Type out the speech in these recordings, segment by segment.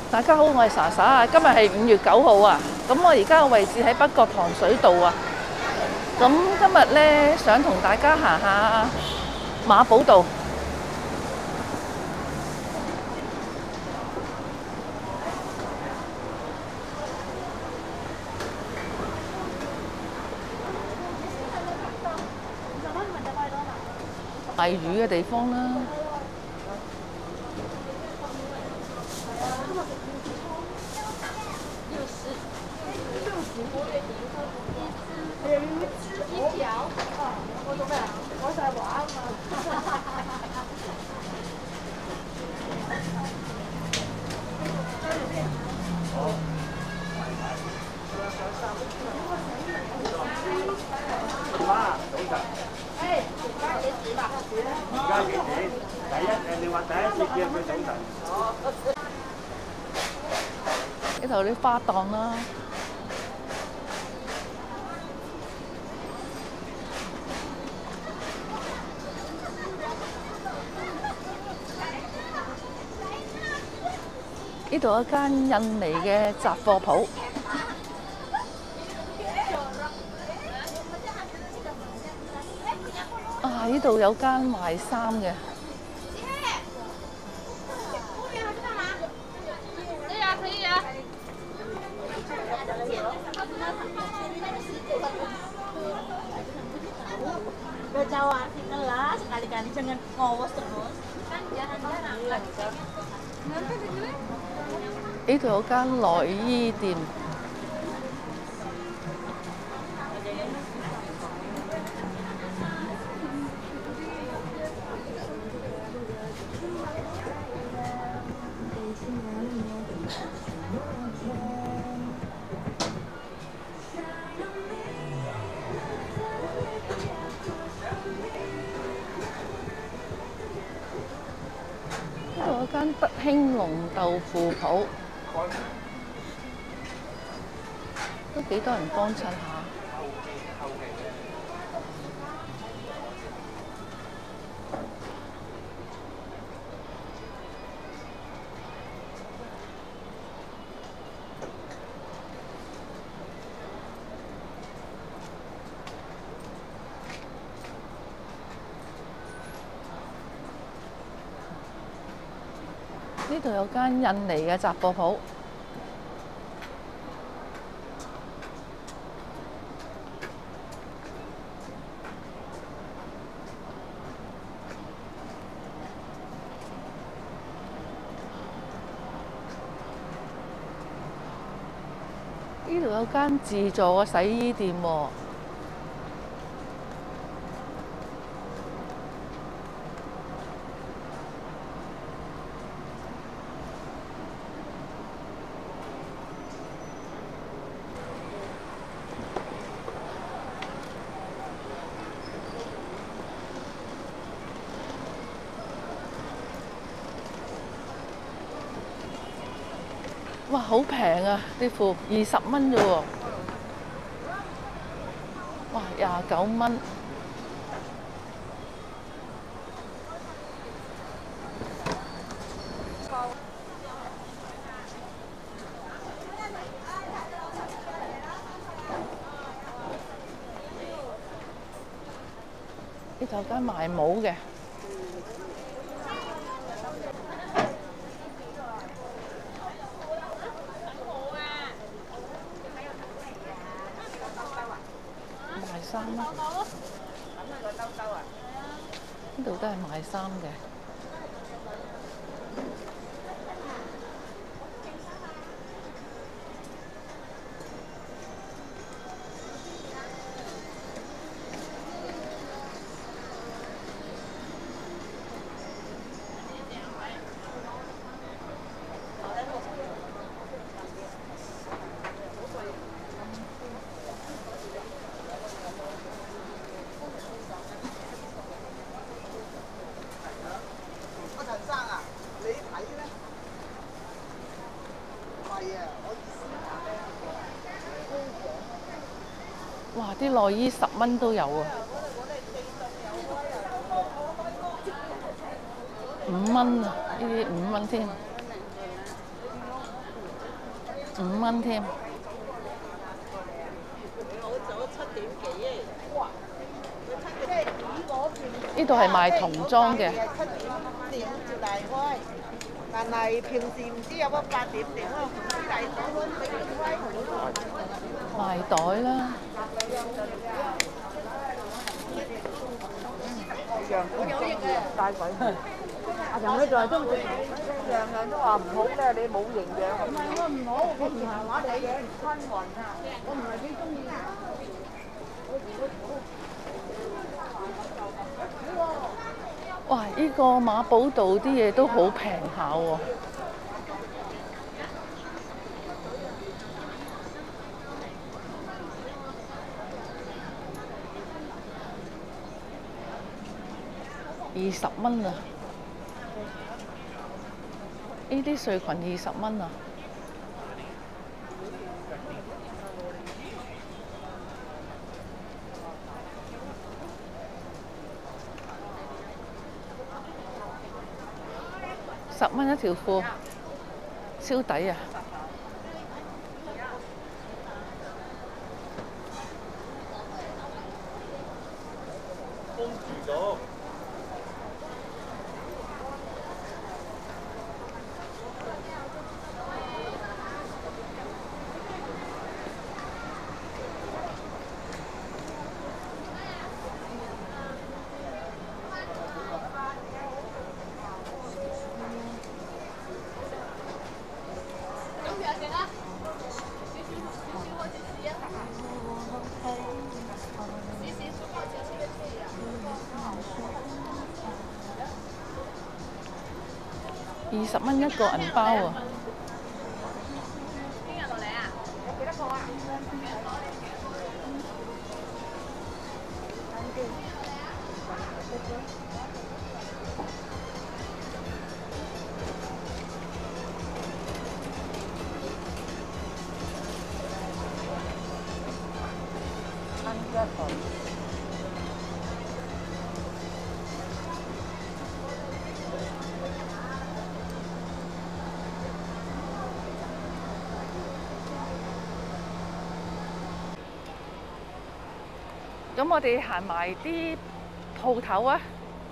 大家好，我係莎莎啊。今日係5月9號啊。咁我而家嘅位置喺北角糖水道啊。咁今日呢，想同大家行下馬寶道。賣魚嘅地方啦。 而家幾錢？你話第一次見佢早晨。 呢度啲花檔啦。呢度有一間印尼嘅雜貨鋪。啊！呢度有間賣衫嘅。 Udah Jawa kelas sekali-kali jangan ngowos terus. Kan jarang-jarang. 呢度有間內衣店。呢度有間德興龍豆腐鋪，都幾多人幫襯下。呢度有間印尼嘅雜貨鋪。呢度有間自助嘅洗衣店喎。哇，好平啊！啲褲20蚊啫喎。哇，29蚊。呢度有間賣帽嘅。賣衫啦，呢度都係賣衫嘅。哇！啲內衣10蚊都有啊，5蚊啊！呢啲5蚊添。 5蚊添。呢度係賣童裝嘅。 點就大開，但係平時唔知有乜8點啊，唔知大開俾佢開。 賣袋啦。 樣都中意帶鬼去。阿長佢就係都冇，樣樣都話唔好咧，你冇營養。唔係我唔好，我唔係話你嘅均勻啊，我唔係幾中意。 哇！呢個馬寶道啲嘢都好平下喎。20蚊啊！呢啲睡裙20蚊啊！10蚊一條褲，超抵啊！ 封住咗。 20蚊一個銀包啊！ 邊日落嚟啊？有幾多個啊？ 咁我哋行埋啲鋪頭啊！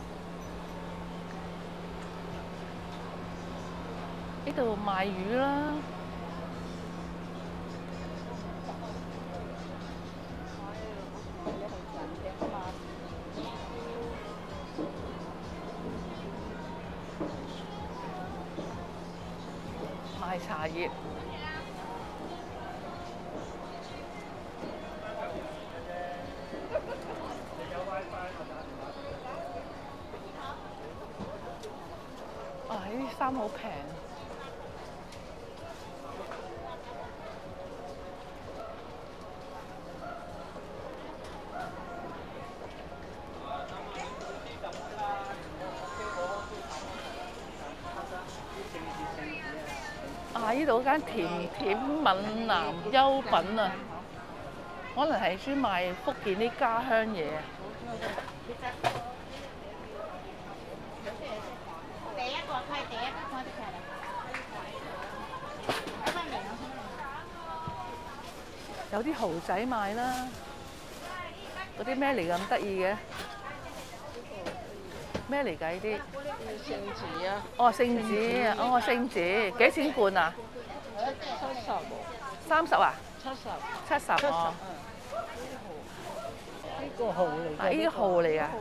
呢度賣魚啦，賣茶葉。啊！呢啲衫好平。啊！呢度間甜甜閩南優品啊，可能係專賣福建啲家鄉嘢啊。有啲蠔仔賣啦，嗰啲咩嚟㗎咁得意嘅？咩嚟㗎呢啲？ 聖子啊！ 哦，聖子，哦，聖子，幾多錢罐啊？30啊？70哦。 呢個蠔嚟啊！呢個蠔嚟啊？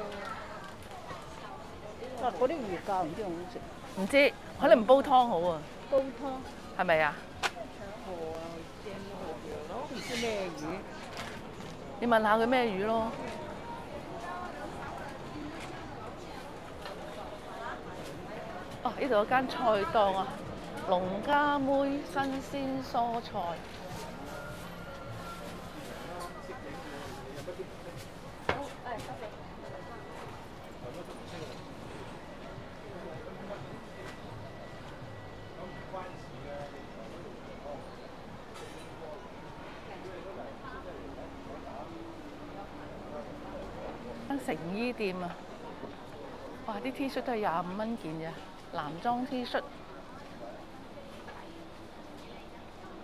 哇！嗰啲魚膠唔知好唔好食？ 唔知，可能唔煲湯好啊？ 煲湯。 係咪啊？ 蠔啊，煎蠔咯，唔知咩魚。 你問下佢咩魚咯？哦，呢度有間菜檔啊，農家妹新鮮蔬菜。間成衣店啊！哇！啲 T 恤都係25蚊件啫，男裝 T 恤。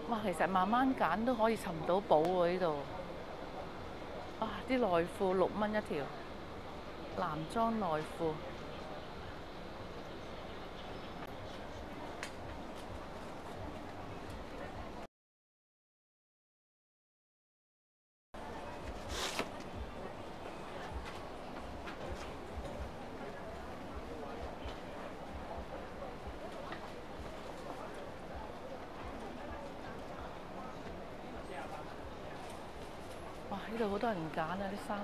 哇，其實慢慢揀都可以尋到寶喎呢度。哇！啲內褲6蚊一條，男裝內褲。哇！呢度好多人揀啊啲衫。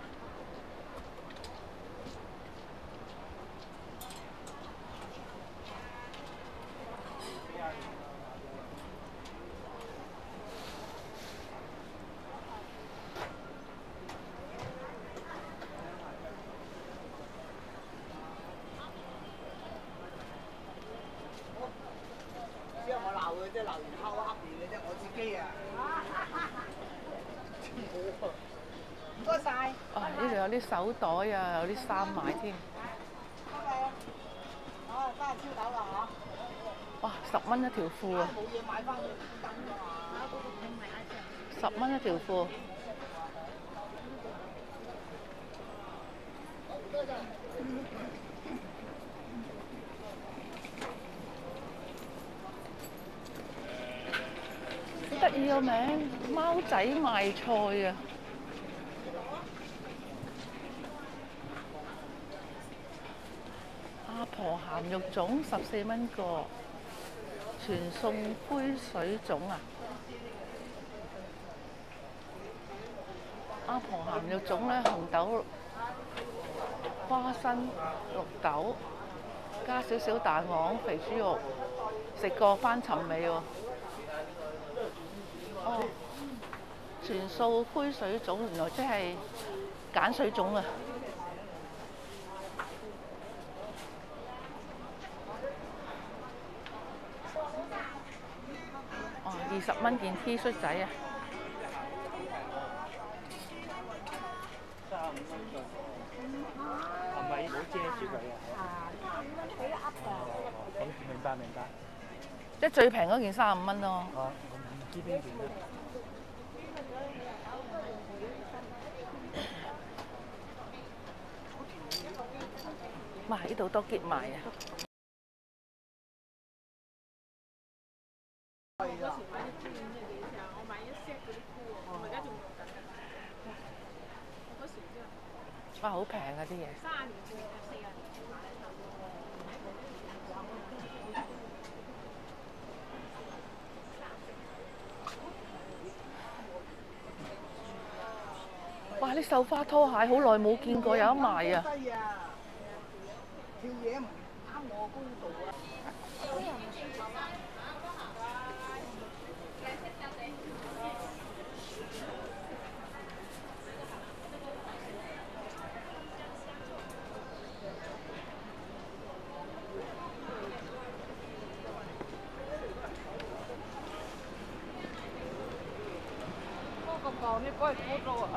之後我鬧佢啫，鬧完敲黑面嘅啫，我自己啊。唔該晒。 啊！呢度有啲手袋啊，有啲衫賣添。 哦，翻去超豆啦嚇。 哇！10蚊一條褲啊冇嘢買翻去等㗎嘛。 10蚊一條褲。好得意個名，貓仔賣菜啊！阿婆鹹肉粽14蚊個，全送灰水粽啊！阿婆鹹肉粽咧，紅豆、花生、綠豆，加少少蛋黃、肥豬肉，食過翻尋味喎。哦，全素灰水粽，原來即係鹼水粽啊！哦，20蚊件 T 恤仔啊！ 係咪唔好遮住佢啊？ 俾一噏㗎。 咁明白明白。 即係最平嗰件35蚊咯。 啊，我唔知邊件啦。 哇！呢度多結賣啊！哇！好平啊啲嘢。哇！啲繡花拖鞋好耐冇見過有得賣啊！ 低啊！跳嘢唔啱我高度啊！嗰個磅你改高咗啊！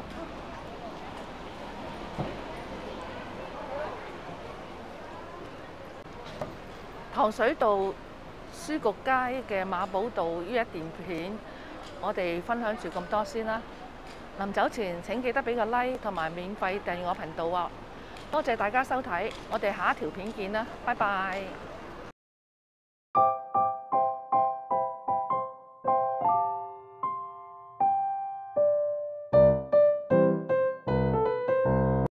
糖水道書局街嘅馬寶道呢一段片，我哋分享住咁多先啦。臨走前請記得俾個 like 同埋免費訂閱我頻道啊！多謝大家收睇，我哋下一條片見啦，拜拜。